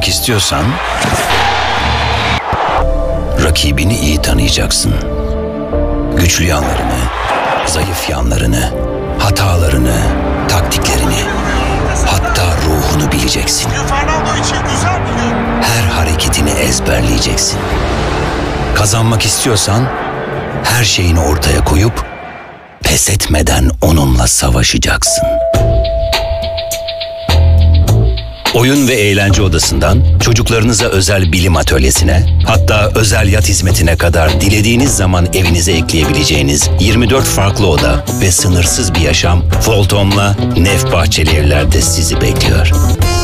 kazanmak istiyorsan rakibini iyi tanıyacaksın. Güçlü yanlarını, zayıf yanlarını, hatalarını, taktiklerini, hatta ruhunu bileceksin. Her hareketini ezberleyeceksin. Kazanmak istiyorsan her şeyini ortaya koyup pes etmeden onunla savaşacaksın. Oyun ve eğlence odasından çocuklarınıza özel bilim atölyesine, hatta özel yat hizmetine kadar dilediğiniz zaman evinize ekleyebileceğiniz 24 farklı oda ve sınırsız bir yaşam Voltom'la Nef Bahçeli Evler'de sizi bekliyor.